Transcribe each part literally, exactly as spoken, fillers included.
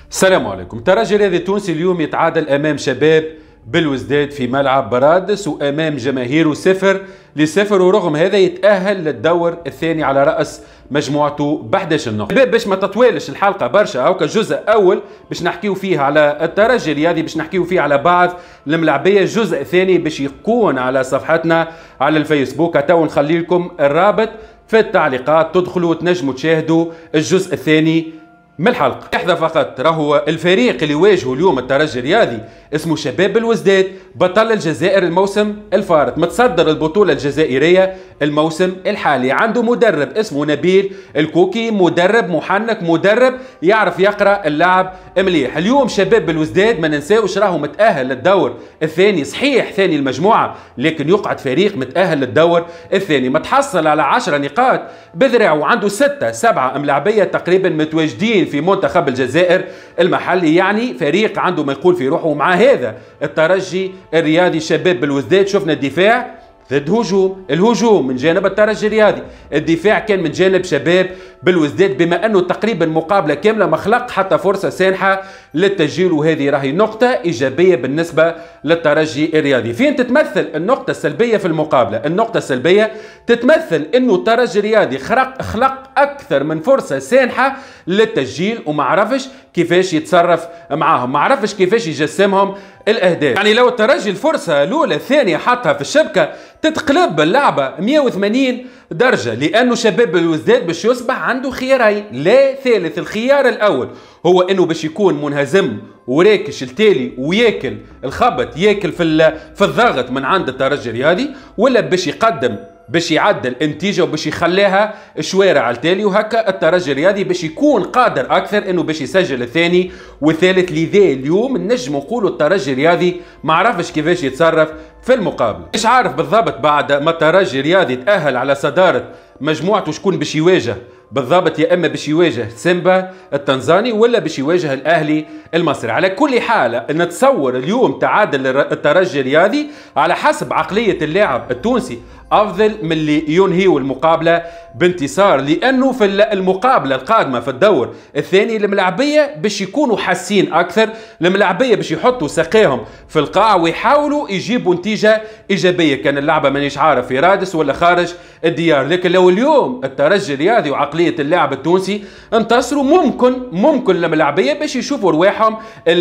السلام عليكم. الترجي الرياضي التونسي اليوم يتعادل امام شباب بالوزداد في ملعب برادس وامام جماهيره صفر لصفر، ورغم هذا يتاهل للدور الثاني على راس مجموعته ب احداش نقطه. شباب باش ما تطوالش الحلقه برشا، هاكا جزء اول باش نحكيو فيه على الترجي الرياضي، باش نحكيو فيه على بعض الملاعبيه. الجزء الثاني باش يكون على صفحتنا على الفيسبوك، تو نخلي لكم الرابط في التعليقات، تدخلوا وتنجموا تشاهدوا الجزء الثاني من الحلقة. لحظة فقط، راهو الفريق اللي يواجهه اليوم الترجي الرياضي اسمه شباب الوزداد، بطل الجزائر الموسم الفارط، متصدر البطولة الجزائرية الموسم الحالي، عنده مدرب اسمه نبيل الكوكي، مدرب محنك، مدرب يعرف يقرأ اللعب مليح. اليوم شباب الوزداد ما ننساوش راهو متأهل للدور الثاني، صحيح ثاني المجموعة لكن يقعد فريق متأهل للدور الثاني، متحصل على عشرة نقاط بذراع، وعنده ستة سبعة ملاعبية تقريبا متواجدين في منتخب الجزائر المحلي، يعني فريق عنده ما يقول في روحه. ومع هذا الترجي الرياضي شباب بالوزداد شفنا الدفاع ضد هجوم، الهجوم من جانب الترجي الرياضي، الدفاع كان من جانب شباب بالوزداد، بما انه تقريبا مقابله كامله ما خلق حتى فرصه سانحه للتسجيل، وهذه راهي نقطه ايجابيه بالنسبه للترجي الرياضي. فين تتمثل النقطه السلبيه في المقابله؟ النقطه السلبيه تتمثل انه الترجي الرياضي خلق خلق اكثر من فرصه سانحه للتسجيل، وما عرفش كيفاش يتصرف معاهم، ما عرفش كيفاش يجسمهم الاهداف. يعني لو الترجي الفرصه الاولى الثانيه حطها في الشبكه تتقلب اللعبه مئة وثمانين درجه، لانه شباب الوزداد باش يصبح عنده خيارين لا ثالث. الخيار الاول هو انه باش يكون منهزم وراكش التالي وياكل الخبط، ياكل في في الضغط من عند الترجي الرياضي، ولا باش يقدم باش يعدل النتيجه وباش يخليها شوارع التالي، وهكا الترجي الرياضي باش يكون قادر اكثر انه باش يسجل الثاني والثالث. لذا اليوم نجم نقولوا الترجي الرياضي ما عرفش كيفاش يتصرف في المقابله، مش عارف بالضبط بعد ما الترجي الرياضي تاهل على صداره مجموعته شكون باش يواجه بالضبط، يا اما باش يواجه سيمبا التنزاني ولا باش يواجه الاهلي المصري. على كل حال نتصور اليوم تعادل الترجي الرياضي على حسب عقليه اللاعب التونسي افضل من اللي ينهيوا المقابله بانتصار، لانه في المقابله القادمه في الدور الثاني الملاعبيه باش يكونوا حاسين اكثر، الملاعبيه باش يحطوا ساقيهم في القاع ويحاولوا يجيبوا نتيجه ايجابيه، كان اللعبه مانيش عارف في رادس ولا خارج الديار. لكن لو اليوم الترجي الرياضي وعقليه اللاعب التونسي انتصروا، ممكن ممكن الملاعبيه باش يشوفوا رواحهم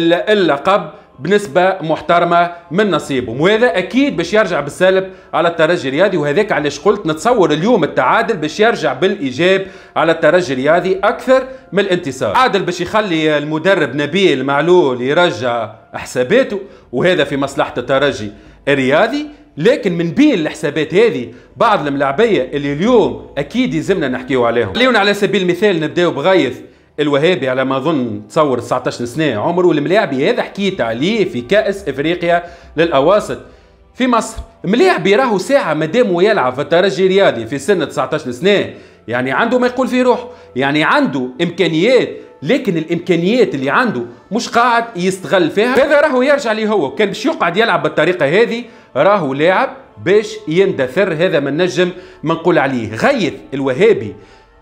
اللقب بنسبة محترمة من نصيبهم، وهذا أكيد باش يرجع بالسلب على الترجي الرياضي. وهذاك علاش قلت نتصور اليوم التعادل باش يرجع بالإيجاب على الترجي الرياضي أكثر من الانتصار. عادل باش يخلي المدرب نبيل معلول يرجع حساباته، وهذا في مصلحة الترجي الرياضي. لكن من بين الحسابات هذه بعض الملاعبية اللي اليوم أكيد يلزمنا نحكيو عليهم. خلينا على سبيل المثال نبداو بغيث الوهابي، على ما اظن تصور تسعطاش سنه عمره، الملاعبي هذا حكيت عليه في كأس افريقيا للاواسط في مصر. ملاعبي راهو ساعه مادام يلعب في الترجي الرياضي في سن تسعطاش سنه، يعني عنده ما يقول في روحه، يعني عنده امكانيات، لكن الامكانيات اللي عنده مش قاعد يستغل فيها. هذا راهو يرجع لي هو كان باش يقعد يلعب بالطريقه هذه راهو لاعب باش يندثر، هذا ما نجم ما نقول عليه. غيث الوهابي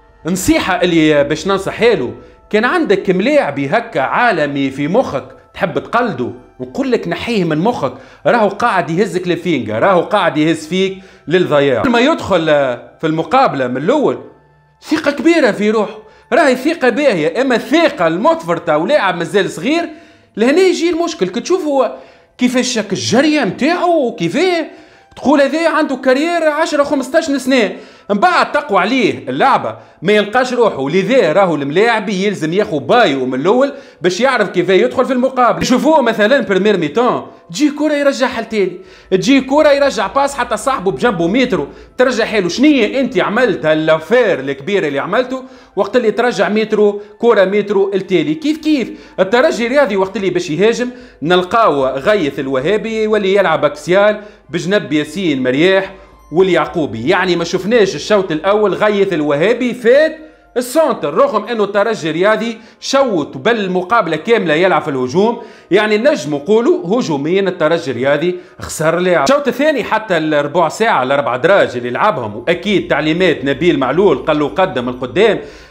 نصيحة اللي باش ننصحها له، كان عندك ملاعبي هكا عالمي في مخك تحب تقلده، نقول لك نحيه من مخك، راهو قاعد يهزك للفينجا، راهو قاعد يهز فيك للضياع. لما يدخل في المقابلة من الأول ثقة كبيرة في روحه، راهي ثقة باهية، أما الثقة المتفرطة ولاعب مازال صغير لهنا يجي المشكل. كتشوفوا كيفاش شك الجرية نتاعو وكيفاه تقول هذا عنده كارير عشرة خمسطاش سنة، من بعد تقوى عليه اللعبه ما يلقاش روحه. لذا راهو الملاعبي يلزم ياخذ بايو من الاول باش يعرف كيف يدخل في المقابله. شوفوه مثلا بريمير ميتون تجي كره يرجعها لتالي، تجي كره يرجع باس حتى صاحبه بجنبه مترو ترجع حلو. شنية انت عملت هالافير الكبير اللي عملته وقت اللي ترجع مترو كره مترو التالي؟ كيف كيف الترجي الرياضي وقت اللي باش يهاجم نلقاو غيث الوهابي يولي يلعب اكسيال بجنب ياسين مرياح واليعقوبي، يعني ما شفناش الشوط الاول غيث الوهابي فات السونتر، رغم انه الترجي الرياضي شوت بالمقابله كامله يلعب في الهجوم. يعني نجم نقولوا هجوميا الترجي الرياضي خسر لاعب. الشوط الثاني حتى الربع ساعه الاربع دراج اللي لعبهم، واكيد تعليمات نبيل معلول قال له قدم القدام،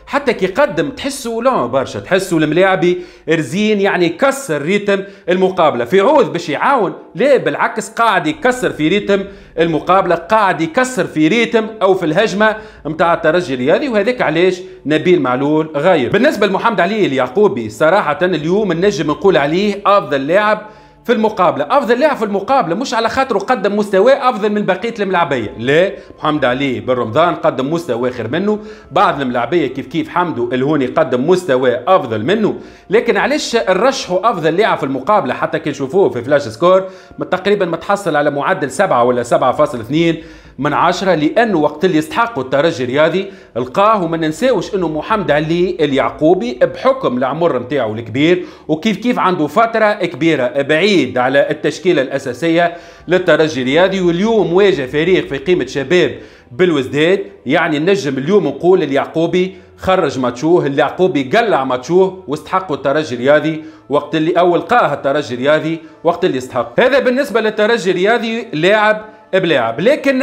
حتى كي يقدم تحسوا لا برشا، تحسوا الملاعبي رزين يعني كسر ريتم المقابله، في عوض باش يعاون لا بالعكس قاعد يكسر في ريتم المقابله، قاعد يكسر في ريتم او في الهجمه نتاع الترجي الرياضي، وهذاك علاش نبيل معلول غايب. بالنسبه لمحمد علي اليعقوبي صراحه اليوم النجم نقول عليه افضل لاعب في المقابلة، أفضل لاعب في المقابلة مش على خاطره قدم مستوى أفضل من بقية الملاعبية، لا، محمد علي بن رمضان قدم مستوى خير منه، بعض الملاعبية كيف كيف حمدو الهوني قدم مستوى أفضل منه، لكن علاش نرشحوا أفضل لاعب في المقابلة حتى كي نشوفوه في فلاش سكور تقريبا متحصل على معدل سبعة ولا سبعة فاصلة اثنين من عشرة، لأنه وقت اللي يستحقوا الترجي الرياضي لقاه. وما ننساوش أنه محمد علي اليعقوبي بحكم العمر نتاعو الكبير وكيف كيف عنده فترة كبيرة بعيد على التشكيلة الأساسية للترجي الرياضي، واليوم واجه فريق في قيمة شباب بالوزداد، يعني النجم اليوم نقول اليعقوبي خرج ماتشوه، اليعقوبي قلع ماتشوه واستحقوا الترجي الرياضي وقت اللي أول لقاه الترجي الرياضي وقت اللي يستحق. هذا بالنسبة للترجي الرياضي لاعب بلاعب، لكن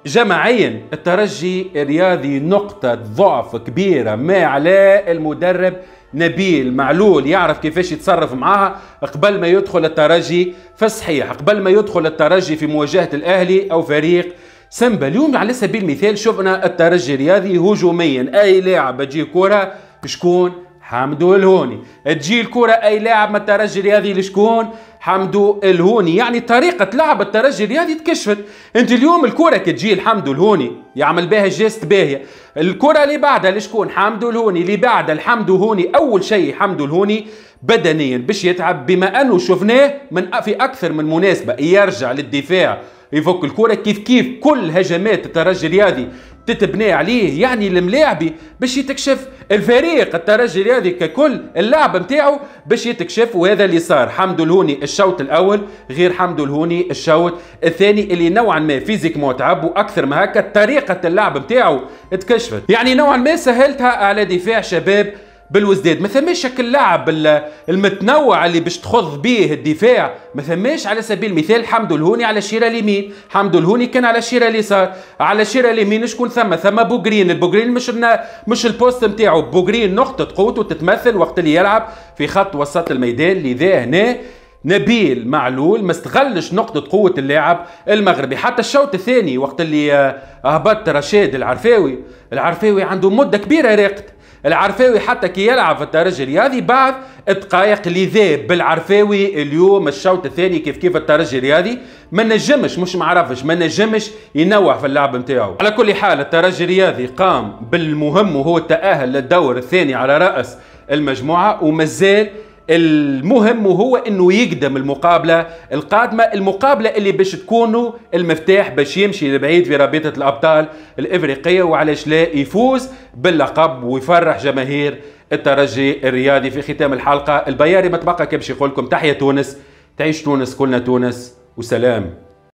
جماعيا الترجي الرياضي نقطة ضعف كبيرة ما على المدرب نبيل معلول، يعرف كيفاش يتصرف معاها قبل ما يدخل الترجي في الصحيح، قبل ما يدخل الترجي في مواجهة الأهلي أو فريق سمبا. اليوم على سبيل المثال شفنا الترجي الرياضي هجوميا أي لاعب تجي كرة شكون؟ حمدو الهوني، تجي الكرة أي لاعب من الترجي الرياضي لشكون؟ حمدو الهوني، يعني طريقة لعب الترجي الرياضي تكشفت. انت اليوم الكرة كي تجي لحمدو الهوني يعمل بها جيست باهية، الكرة اللي بعدها لشكون؟ حمدو الهوني، اللي بعدها الحمدو الهوني. أول شيء حمدو الهوني بدنيا باش يتعب، بما أنه شفناه من في أكثر من مناسبة يرجع للدفاع يفك الكرة، كيف كيف كل هجمات الترجي الرياضي تتبني عليه، يعني الملاعبي باش يتكشف الفريق الترجي الرياضي ككل اللعب نتاعو باش يتكشف، وهذا اللي صار. حمدو الهوني الشوط الاول غير حمدو الهوني الشوط الثاني اللي نوعا ما فيزيك متعب، واكثر ما هكا طريقه اللعب نتاعو اتكشفت، يعني نوعا ما سهلتها على دفاع شباب بالوزداد. ما ثماش شكل لعب المتنوع اللي باش تخض به الدفاع، ما ثماش. على سبيل المثال حمدو الهوني على الشيره اليمين، حمدو الهوني كان على الشيره اليسار، على الشيره اليمين شكون ثم؟ ثم بوغرين، البوغرين مش مش البوست نتاعو، بوغرين نقطه قوته تتمثل وقت اللي يلعب في خط وسط الميدان، لذا هنا نبيل معلول ما استغلش نقطة قوة اللاعب المغربي. حتى الشوط الثاني وقت اللي هبط رشاد العرفاوي، العرفاوي عنده مدة كبيرة راقد، العرفاوي حتى كي يلعب في الترجي الرياضي بعد دقائق اللي ذاب بالعرفاوي اليوم الشوط الثاني كيف كيف الترجي الرياضي ما نجمش، مش معرفش ما نجمش ينوع في اللعب نتاعو. على كل حال الترجي الرياضي قام بالمهم وهو التأهل للدور الثاني على رأس المجموعة، ومازال المهم هو انه يقدم المقابله القادمه، المقابله اللي باش تكونوا المفتاح باش يمشي لبعيد في رابطه الابطال الافريقيه، وعلاش لا يفوز باللقب ويفرح جماهير الترجي الرياضي. في ختام الحلقه البياري ما تبقى كي باش يقول لكم تحيا تونس، تعيش تونس، كلنا تونس، وسلام.